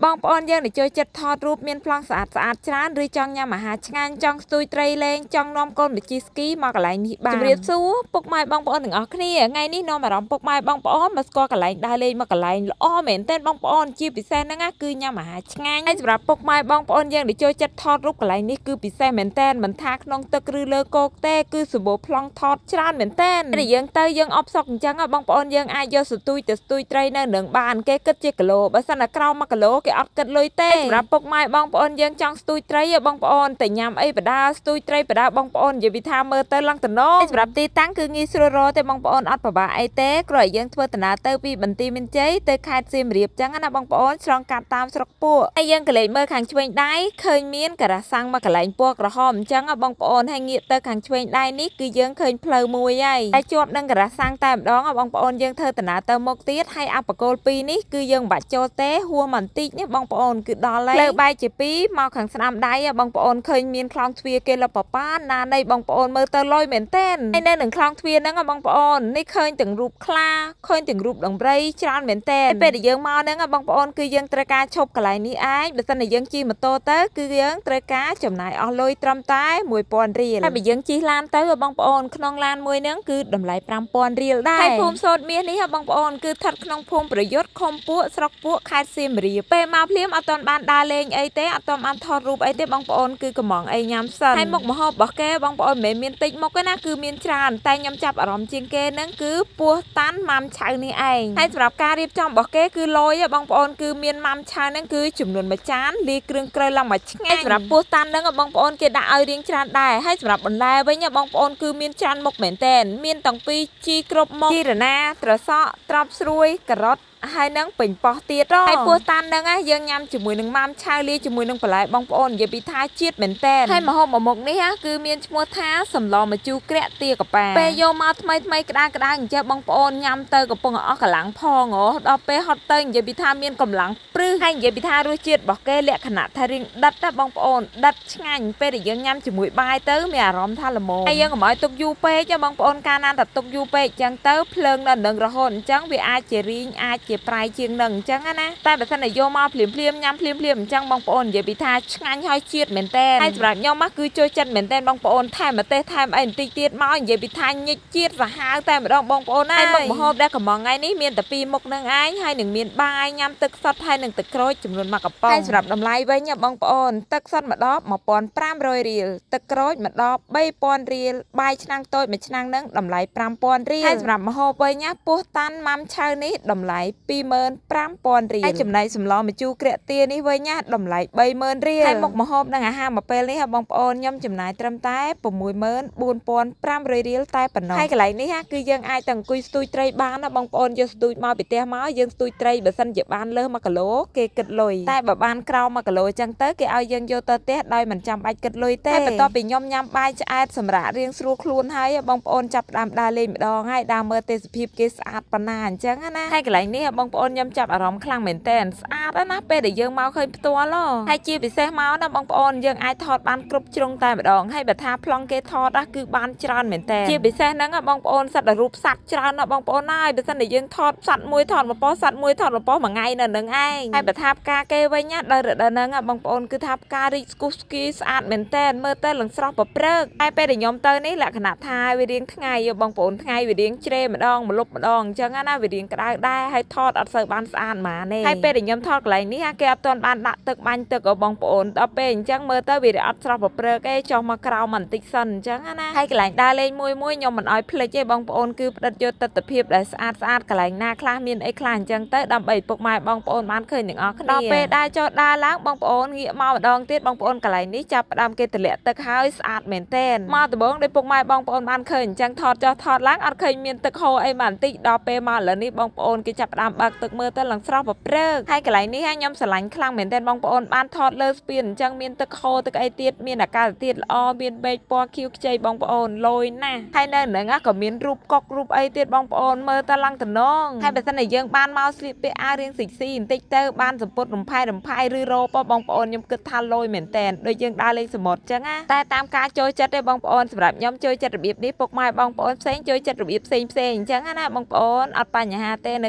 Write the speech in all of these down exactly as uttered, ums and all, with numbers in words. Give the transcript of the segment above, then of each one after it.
បងប្អូនយើងដែលចូលចិត្តថតរូបមានប្លង់ស្អាតស្អាតច្រើនឬចង់ញ៉ាំអាហារឆ្ងាញ់ចង់ស្ទួយត្រីលេងចង់នាំកូនទៅជិះស្គីមកកន្លែងនេះបានជម្រាបសួរពុកម៉ែបងប្អូនទាំងអស់គ្នាថ្ងៃនេះនាំអារម្មណ៍ពុកម៉ែបងប្អូនមកស្គាល់កន្លែងដើរលេងមកកន្លែងល្អមែនទែនបងប្អូនជាពិសេសហ្នឹងគឺញ៉ាំអាហារឆ្ងាញ់ហើយសម្រាប់ពុកម៉ែបងប្អូនយើងដែលចូលចិត្តថតរូបកន្លែងនេះគឺពិសេសមែនទែនមិនថាក្នុងទឹកឬលើគោកទេគឺសម្បូរប្លង់ថតច្រើនមែនទែនតែយើងទៅយើងអបសុកអញ្ចឹងបងប្អូនយើងអាចយកស្ទួយទៅស្ទួយត្រីនៅនឹងបានគេគិតជាគីឡូបើសិនតែក្រោមមួយគីឡូគេអត់គិតលុយទេសម្រាប់ពុកម៉ែបងប្អូនយើងចង់ស្ទួយត្រីបងប្អូនតែញ៉ាំអីបដាស្ទួយត្រីបដាបងប្អូននិយាយពីថាមើលទៅឡើងតំណងសម្រាប់ទីតាំងគឺងាយស្រួលរកទេបងប្អូនអត់ពិបាកអីទេគ្រាន់តែយើងធ្វើដំណើរទៅពីបន្ទាយមានជ័យទៅខេត្តសៀមរាបចឹងណាបងប្អូនឆ្លងកាត់តាមស្រុកពួកហើយយើងក៏លេចមើលខាងឆ្វេងដៃឃើញមានការ៉ាសាំងមកកន្លែងពណ៌ក្រហមអញ្ចឹងបងប្អូនហើយងាកទៅខាងឆ្វេងដៃនេះគឺយើងឃើញផ្លូវមួយហើយហើយជាប់នឹងការ៉ាសាំងតែម្ដងបងប្អូនយើងធ្វើដំណើរទៅមុខទៀតហើយអបកូលពីរនេះគឺយើងមិនបាច់ចូលទេហួសបន្តិចនេះបងប្អូនគឺដល់ហើយលើបែកជាពីរមកខាងស្ដាំដៃបងប្អូនឃើញមានខ្លងទ្វារគេលបប៉ាណានៃបងប្អូនមើលទៅលយមែនទែនហើយនៅនឹងខ្លងទ្វារហ្នឹងបងប្អូននេះឃើញទាំងរូបខ្លាឃើញទាំងរូបដង្រីច្រើនមែនទែនពេលដែលយើងមកហ្នឹងបងប្អូនគឺយើងត្រូវការឈប់កន្លែងនេះឯងបើសិនជាយើងជិះម៉ូតូទៅគឺយើងត្រូវការចំណាយអស់លុយត្រឹមតែមួយពាន់រៀលហើយបើយើងជិះឡានទៅបងប្អូនក្នុងឡានមួយហ្នឹងគឺតម្លៃប្រាំពាន់រៀលដែរហើយភូមិសូត្រមាសនេះបងប្អូនគឺស្ថិតក្នុងភូមិប្រយុទ្ធឃុំពួកស្រុកពួកខេត្តសៀមរាបពេលមកភ្លាមអត់ទាន់បានដើរលេងអីទេអត់ទាន់បានថតរូបអីទេបងប្អូនគឺកំងអីញ៉ាំសិនហើយមុខម្ហូបរបស់គេបងប្អូនមិនមែនមានតិចមុខទេណាគឺមានច្រើនតែខ្ញុំចាប់អារម្មណ៍ជាងគេហ្នឹងគឺពោះតាន់ម៉ាំឆៅនេះឯងហើយសម្រាប់ការរៀបចំរបស់គេគឺលយបងប្អូនគឺមានម៉ាំឆៅហ្នឹងគឺចំនួនមួយចានលាយគ្រឿងក្រៅឡើងមកឆ្ងាញ់សម្រាប់ពោះតាន់ហ្នឹងបងប្អូនគេដាក់ឲ្យរៀងច្រើនដែរហើយសម្រាប់បន្លែវិញបងប្អូនគឺមានច្រើនមុខមែនទែនមានតាំងពីជីគ្រប់មុខជីរណាត្រសក់ត្រប់ស្រួយការ៉ុតហើយនឹងពេញប៉ោះទៀតហើយពោះតាន់ហ្នឹងយើងញ៉ាំជាមួយនឹងម៉ាំឆៅលាយជាមួយនឹងបន្លែបងប្អូននិយាយពីថាជាតិមែនតើហើយម្ហូបមួយមុខនេះគឺមានឈ្មោះថាសម្លម្ជូរក្រាក់ទាកាប៉ាពេលយកមកថ្មីថ្មីក្តៅក្តៅអញ្ចឹងបងប្អូនញ៉ាំទៅកំពុងអស់កម្លាំងផងហ៎ដល់ពេលហត់ទៅនិយាយពីថាមានកម្លាំងព្រឹសហើយនិយាយពីថារសជាតិរបស់គេលក្ខណៈថារៀងដិតណាបងប្អូនដិតឆ្ងាញ់ពេលដែលយើងញ៉ាំជាមួយបាយទៅមានអារម្មណ៍ថាល្មមហើយយើងកុំឲ្យទុកយូរពេកបងប្អូនកាលណាតែទុកយូរពេកអញ្ចឹងទៅភ្លើងនៅនឹងរហូតអញ្ចឹងវាអាចជារីងអាចជាប្រៃជាងនឹងអញ្ចឹងណាតែបើសិនតែយកមកភ្លាមភ្លាមញ៉ាំភ្លាមភ្លាមអញ្ចឹងបងប្អូននិយាយពីថាឆ្ងាញ់ហើយជាតិមែនតើហើយសម្រាប់ខ្ញុំគឺចូលចិត្តមែនតើបងប្អូនថែមម្ទេសថែមអីបន្តិចទៀតមកនិយាយពីថាញិចជាតិសាហាវតែម្ដងបងប្អូនហើយមុខម្ហូបដែលកំងថ្ងៃនេះមានតែពីរមុខនឹងឯងហើយនឹងមានបាយញ៉ាំទឹកសុទ្ធហើយនឹងទឹកក្រូចចំនួនមួយកំប៉ុងហើយសម្រាប់តម្លៃវិញបងប្អូនទឹកសុទ្ធមួយដបmột nghìn năm trămរៀលទឹកក្រូចមួយដបបីពាន់រៀលបាយឆ្នាំងតូចមួយឆ្នាំងនឹងតម្លៃប្រាំពាន់រៀលហើយសម្រាប់ម្ហូបវិញណាពោះតាន់ម៉ាំឆៅនេះតម្លៃពីរម៉ឺនប្រាំពាន់រៀលហើយចំណែកសម្លម្ជូរក្រាក់ទានេះវិញណាតម្លៃបីម៉ឺនរៀលហើយមុខម្ហូបនិងអាហារមួយពេលនេះបងប្អូនខ្ញុំចំណាយត្រឹមតែ៦ម៉ឺនបួនពាន់ប្រាំរយរៀលតែប៉ុណ្ណោះហើយកន្លែងនេះគឺយើងអាចទៅអង្គុយស្ទួយត្រីបានណាបងប្អូនយកស្ទួយមកពីផ្ទះមកយើងស្ទួយត្រីបើសិនជាបានលើសមួយគីឡូគេគិតលុយតែបើបានក្រោមមួយគីឡូអញ្ចឹងទៅគេឲ្យយើងយកទៅផ្ទះដោយមិនចាំបាច់គិតលុយទេហើយបន្ទាប់ពីខ្ញុំញ៉ាំបាយឆ្អែតសម្រាប់រៀងស្រួលខ្លួនហើយបងប្អូនចាប់ផ្ដើមដើរលេងម្ដងហើយដើរមើលទេសភាពគេស្អាតប៉ុណ្ណាអញ្ចឹងណាហើយកន្លែងនេះបងប្អូនខ្ញុំចាប់អារម្មណ៍ខ្លាំងមែនតើស្អាតណាពេលដែលយើងមកឃើញផ្ទាល់ហើយជាពិសេសមកណាបងប្អូនយើងអាចថតបានគ្រប់ជ្រុងតែម្ដងហើយបើថាប្លង់គេថតគឺបានច្រើនមែនតើជាពិសេសហ្នឹងបងប្អូនសត្វរូបសត្វច្រើនណាបងប្អូនហើយបើសិនតែយើងថតសត្វមួយថតមួយប៉ោះសត្វមួយថតមួយប៉ោះមួយថ្ងៃនៅនឹងឯងហើយបើថាផ្កាគេវិញណាដល់រដូវហ្នឹងបងប្អូនគឺថាផ្ការីកស្គុះស្គីស្អាតមែនតើមើលទៅលឹងស្រស់ប្រព្រឹកហើយពេលដែលខ្ញុំទៅនេះលក្ខណៈថាវារៀងថ្ងៃបងប្អូនថ្ងៃវារៀងជ្រេម្ដងម្លប់ម្ដងអញ្ចឹងណាវារៀងក្តៅដែរហើយថតអត់សូវបានស្អាតហ្មងទេហើយពេលដែលខ្ញុំថតកន្លែងនេះគេអត់ទាន់បានដាក់ទឹកបាញ់ទឹកបងប្អូនដល់ពេលអញ្ចឹងមើលទៅវាអត់ស្រស់ប្រព្រឹកទេចុះមកក្រោមបន្តិចសិនអញ្ចឹងណាហើយកន្លែងដើរលេងមួយមួយខ្ញុំមិនអោយភ្លេចទេបងប្អូនគឺផ្ដិតយកទស្សនវិជ្ជាដែលស្អាតស្អាតកន្លែងណាខ្លះមានអីខ្លះអញ្ចឹងទៅដើម្បីពុកម៉ែបងប្អូនបានឃើញទាំងអស់គ្នាដល់ពេលដើរចុះដើរឡើងបងប្អូនងាកមកម្ដងទៀតបងប្អូនកន្លែងនេះចាប់ផ្ដើមគេទម្លាក់ទឹកហើយស្អាតមែនទែនមកដំបងដោយពុកម៉ែបងប្អូនបានឃើញអញ្ចឹងថតចុះថតឡើងអត់ឃើញមានទឹកហូរអីបន្តិចដល់ពេលមកឥឡូវនេះបងប្អូនគេចាប់ផ្ដើមបើកទឹកមើលទៅឡើងស្រស់ប្រព្រឹកហើយកន្លែងនេះខ្ញុំស្រឡាញ់ខ្លាំងមែនទែនបងប្អូនបានថតលើស្ពានអញ្ចឹងមានទឹកហូរទឹកអីទៀតមានអាកាសធាតុល្អមានមេឃពណ៌ខៀវខ្ចីបងប្អូនលយណាស់ហើយនៅហ្នឹងក៏មានរូបកុករូបអីទៀតបងប្អូនមើលទៅឡើងតំណងហើយបើសិនតែយើងបានមកស្លៀកពាក់អាវរៀងស៊ីស៊ីបន្តិចទៅបានសម្ពុតរំផាយរំផាយឬរ៉ូបបងប្អូនខ្ញុំគិតថាលយមែនទែនដូចយើងដើរលេងសមុទ្រអញ្ចឹងណាតែតាមការចូលចិត្តទេបងប្អូនសម្រាប់ខ្ញុំចូលចិត្តរបៀបនេះពុកម៉ែបងប្អូនផ្សេងចូលចិត្តរបៀបផ្សេងផ្សេងអញ្ចឹងណាបងប្អូនអត់បញ្ហាទេនៅការស្លៀក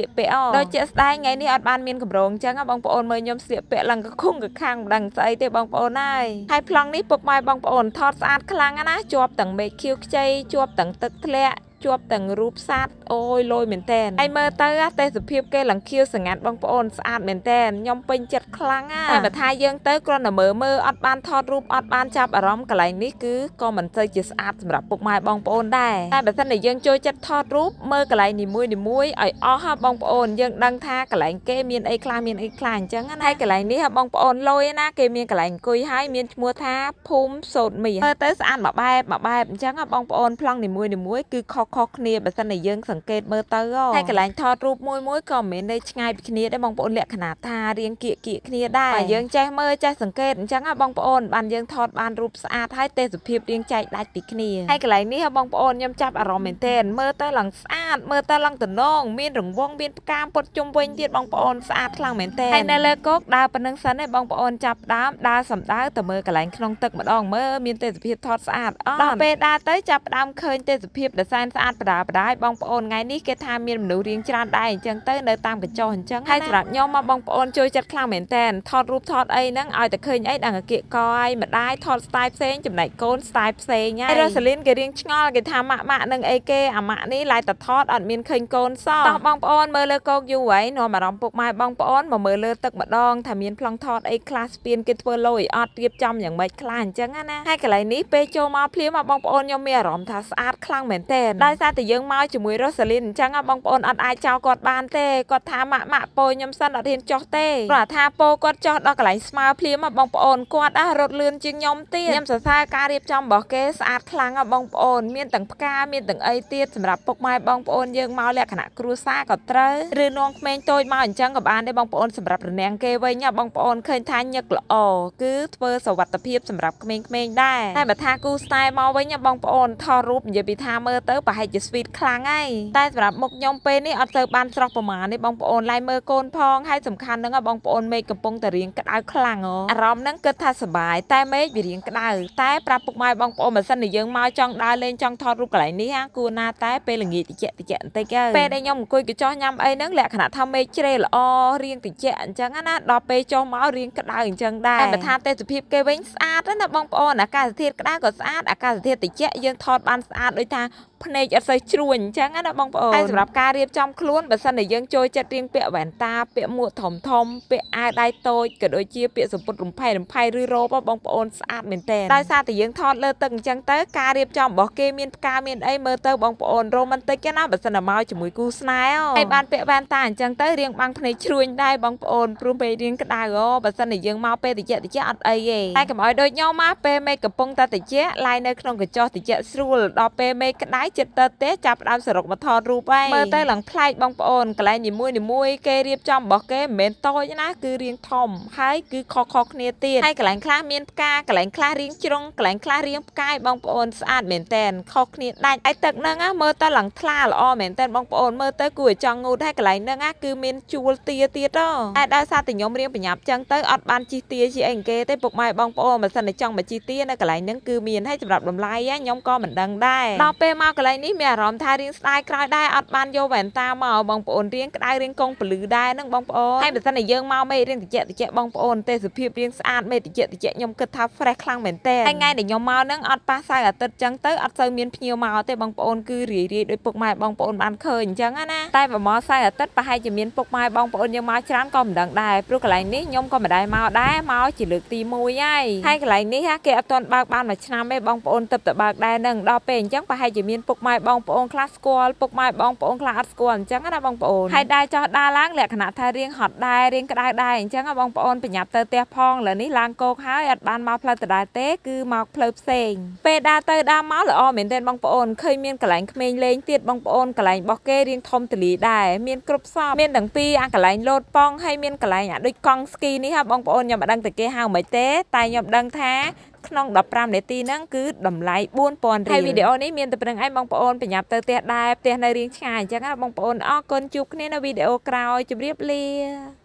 កពាក់ដូចជាស្ដាយថ្ងៃនេះអត់បានមានកម្រងអញ្ចឹងបងប្អូនមើលខ្ញុំស្លៀកពាក់ឡើងកខុងកខាំងមិនដឹងស្អីទេបងប្អូនហើយហើយប្លង់នេះពុកម៉ែបងប្អូនថតស្អាតខ្លាំងណាស់ជាប់ទាំងមេឃខៀវខ្ចីជាប់ទាំងទឹកធ្លាក់ជាប់ទាំងរូបសត្វអូយលយមែនតែនហើយមើលទៅទេសភាពគេឡើងខៀវសង្ងាត់បងប្អូនស្អាតមែនតែនខ្ញុំពេញចិត្តខ្លាំងណាស់តែបើថាយើងទៅគ្រាន់តែមើលមើលអត់បានថតរូបអត់បានចាប់អារម្មណ៍កន្លែងនេះគឺក៏មិនសូវជាស្អាតសម្រាប់ពុកម៉ែបងប្អូនដែរតែបើមិនតែយើងចូលចិត្តថតរូបមើលកន្លែងនីមួយនីមួយឲ្យអស់ហ่าបងប្អូនយើងដឹងថាកន្លែងគេមានអីខ្លះមានអីខ្លះអញ្ចឹងណាហើយកន្លែងនេះបងប្អូនលយណាគេមានកន្លែងអង្គុយហើយមានឈ្មោះថាភូមិសូត្រមាសមើលទៅស្អាតមួយបែបមួយបែបអញ្ចឹងបងប្អូនប្លង់នីមួយនីមួយគឺខុសៗគ្នាបើសិនយើងសង្កេតមើលទៅហើយកន្លែងថតរូបមួយមួយក៏មិនមែននៅឆ្ងាយពីគ្នាដែរបងប្អូនលក្ខណៈថារៀងគៀកគៀកគ្នាដែរបើយើងចេះមើលចេះសង្កេតអញ្ចឹងបងប្អូនបានយើងថតបានរូបស្អាតហើយទេសភាពរៀងចែកដាច់ពីគ្នាហើយកន្លែងនេះបងប្អូនខ្ញុំចាប់អារម្មណ៍មែនទែនមើលទៅឡើងស្អាតមើលទៅឡើងតំណងមានរង្វង់មានផ្កាពុតជុំវិញទៀតបងប្អូនស្អាតខ្លាំងមែនទែនហើយនៅលើគោកដើរប៉ុណ្្នឹងសិនឯងបងប្អូនចាប់ដើមដើរសំដៅទៅមើលកន្លែងក្នុងទឹកម្ដងមើលមានទេសភាពថតស្អាតអត់ដល់ពេលដើរទៅចាប់ដើមឃើញទេសភាពដែលសែនស្អាតបដាបដាយបងប្អូនថ្ងៃនេះគេថាមានមនុស្សរៀងច្រើនដែរអញ្ចឹងទៅនៅតាមកញ្ចោះអញ្ចឹងហើយសម្រាប់ខ្ញុំមកបងប្អូនជួយចិត្តខ្លាំងមែនតើថតរូបថតអីហ្នឹងឲ្យតែឃើញអីដល់អាគៀកកហើយម្ដាយថតស្ទាយផ្សេងចំណែកកូនស្ទាយផ្សេងហើយរ៉ូសាលីនគេរៀងឆ្ងល់គេថាម៉ាក់ម៉ាក់នឹងអីគេអាម៉ាក់នេះឡាយតែថតអត់មានឃើញកូនសោះតោះបងប្អូនមើលលើកោកយូរហើយនាំអារម្មណ៍ពុកម៉ែបងប្អូនមកមើលលើទឹកម្ដងថាមានប្លង់ថតអីខ្លះស្ពានគេធ្វើលុយអត់រៀបចំយ៉ាងម៉េចខ្លះអញ្ចឹងណាហើយកន្លែងនេះពេលចូលមកភ្លាមបងប្អូនខ្ញុំមានអារម្មណ៍ថាស្អាតខ្លាំងមែនតើដោយសារតែយើងមកជាមួយរ៉ូសាលីនអញ្ចឹងបងប្អូនអត់អាចចោលគាត់បានទេគាត់ថាម៉ាក់ម៉ាក់ពោខ្ញុំសិនអត់ហ៊ានចោះទេគាត់ថាពោគាត់ចោះដល់កន្លែងស្មើភ្លាមបងប្អូនគាត់អារត់លឿនជាងខ្ញុំទៀតខ្ញុំសរសើរការរៀបចំរបស់គេស្អាតខ្លាំងបងប្អូនមានទាំងផ្កាមានទាំងអីទៀតសម្រាប់ពុកម៉ែបងប្អូនយើងមកលក្ខណៈគ្រួសារក៏ត្រូវឬនងក្មេងតូចមកអញ្ចឹងក៏បានដែរបងប្អូនសម្រាប់រនាំងគេវិញបងប្អូនឃើញថាញឹកល្អគឺធ្វើសុវត្ថិភាពសម្រាប់ក្មេងៗដែរតែបើថាគូស្នេហ៍មកវិញបងប្អូនថតរូបនិយាយពីថាមើលទៅប្រហែលជា sweet ខ្លាំងហើយតែសម្រាប់មុខខ្ញុំពេលនេះអត់ទៅបានស្រស់ប្រមាណនេះបងប្អូនឡាយមើលកូនផងហើយសំខាន់ហ្នឹងបងប្អូនមេឃកំពុងតែរៀងក្តៅខ្លាំងអារម្មណ៍ហ្នឹងគិតថាសប្បាយតែមេឃវារៀងក្តៅតែប្រាប់ពុកម៉ែបងប្អូនបើសិនជាយើងមកចង់ដើរលេងចង់ថតរូបកន្លែងនេះហាគួរណាតែពេលល្ងាចតិចតិចបន្តិចទៅពេលដែលខ្ញុំអង្គុយកញ្ចោះញ៉ាំអីហ្នឹងលក្ខណៈថាមេឃជ្រេល្អរៀងតិចអញ្ចឹងណាដល់ពេលចុះមករៀងក្តៅអញ្ចឹងដែរតែបើថាទេសភាពគេវិញស្អាតណាបងប្អូនអាកាសធាតុក្តៅក៏ស្អាតអាកាសធាតុតិចយើងថតបានស្អាតដូចថាភ្នែកអត់សូវជ្រួញអញ្ចឹងណាបងប្អូនហើយសម្រាប់ការរៀបចំខ្លួនបើសិនតែយើងចូលចិត្តរៀងពាក់វ៉ែនតាពាក់មួកធំធំពាក់អាវដៃតូចក៏ដូចជាពាក់សំពត់រំផៃរំផៃឬរ៉ូបបងប្អូនស្អាតមែនតើដោយសារតែយើងថតលើទឹកអញ្ចឹងទៅការរៀបចំរបស់គេមានផ្កាមានអីមើលទៅបងប្អូនរ៉ូម៉ាន់ទិកណាបើសិនតែមកជាមួយគូស្នេហ៍ហើយបានពាក់វ៉ែនតាអញ្ចឹងទៅរៀងបាំងភ្នែកជ្រួញដែរបងប្អូនព្រោះពេលរៀងក្តៅអូបើសិនតែយើងមកពេលតិចតិចអត់អីទេតែកុំឲ្យដូចខ្ញុំមកពេលមេឃកំពុងតែតិចឡាយនៅក្នុងកញ្ចោះតិចស្រួលដល់ពេលមេឃក្តៅចិត្តទៅទេចាប់ផ្ដើមសរុបមកថតរូបហើយមើលទៅឡើងប្លែកបងប្អូនកន្លែងនីមួយនីមួយគេរៀបចំរបស់គេមិនមែនតូចណាគឺរៀងធំហើយគឺខុសៗគ្នាទៀតហើយកន្លែងខ្លះមានផ្កាកន្លែងខ្លះរៀងជ្រុងកន្លែងខ្លះរៀងផ្កាយបងប្អូនស្អាតមែនតែនខុសគ្នាដាច់ហើយទឹកហ្នឹងមើលទៅឡើងថ្លាល្អមែនតែនបងប្អូនមើលទៅគួរឲ្យចង់ងូតហើយកន្លែងហ្នឹងគឺមានជួលទាទៀតតែដោយសារតែខ្ញុំរៀងប្រញាប់ចឹងទៅអត់បានជិះទាជាអីគេទេពុកម៉ែបងប្អូនបើសិនតែចង់មកជិះទានៅកន្លែងហ្នឹងគឺមានហើយសម្រាប់តម្លៃខ្ញុំក៏មិនដឹងដែរដល់ពេលមកកន្លែងនេះមានអារម្មណ៍ថារៀងស្ដាយក្រោយដែរអត់បានយកវ៉ែនតាមកបងប្អូនរៀងក្តៅរៀងកងពលឺដែរហ្នឹងបងប្អូនហើយបើសិនតែយើងមកមេរៀងតិចតិចបងប្អូនទេសភាពរៀងស្អាតមេតិចតិចខ្ញុំគិតថា fresh ខ្លាំងមែនតើហើយថ្ងៃដែលខ្ញុំមកហ្នឹងអត់ប៉ះសៅអាទិត្យចឹងទៅអត់សូវមានភ្ញៀវមកទេបងប្អូនគឺរាយរាយដោយពុកម៉ែបងប្អូនបានឃើញអញ្ចឹងណាតែបើមកសៅអាទិត្យប្រហែលជាមានពុកម៉ែបងប្អូនយើងមកច្រើនក៏មិនដឹងដែរព្រោះកន្លែងនេះខ្ញុំក៏មិនដែរមកដែរមកជាលើកទីមួយហើយហើយកន្លែងនេះគេអត់ទាន់បើកបានមួយឆ្នាំទេបងប្អូនទៅតែបើកដែរហ្នឹងដល់ពេលអញ្ចឹងប្រហែលជាមានពុកម៉ែបងប្អូនខ្លះស្គាល់ពុកម៉ែបងប្អូនខ្លះអត់ស្គាល់អញ្ចឹងណាបងប្អូនហើយដែរចោះដើរឡើងលក្ខណៈថារៀងហត់ដែររៀងក្តៅដែរអញ្ចឹងបងប្អូនប្រញាប់ទៅផ្ទះផងលើនេះឡើងគោកហើយអត់បានមកផ្លូវដដែលទេគឺមកផ្លូវផ្សេងពេលដើរទៅដើរមកល្អមែនទែនបងប្អូនឃើញមានកន្លែងក្មេងលេងទៀតបងប្អូនកន្លែងរបស់គេរៀងធំទលាដែរមានគ្រប់សពមានទាំងពីរអាកន្លែងលោតប៉ងហើយមានកន្លែងអាដូចកង់ស្គីនេះហ่าបងប្អូនខ្ញុំមិនដឹងតែគេហៅមិនទេតែខ្ញុំដឹងថាក្នុងដប់ប្រាំនាទីហ្នឹងគឺតម្លៃបួនពាន់រៀលហើយវីដេអូនេះមានតែប៉ុណ្្នឹងឯងបងប្អូនប្រញាប់ទៅផ្ទះដែរផ្ទះនៅរៀងឆ្ងាយអញ្ចឹងណាបងប្អូនអរគុណជួបគ្នានៅវីដេអូក្រោយជម្រាបលា